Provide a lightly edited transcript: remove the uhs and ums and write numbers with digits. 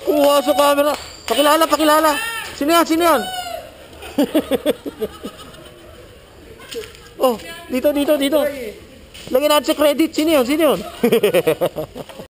Kuha sa camera. Pakilala, pakilala. Sino yan? Sino yan? Oh, dito. Lagyan natin sa credit. Sino yun? Sino yun?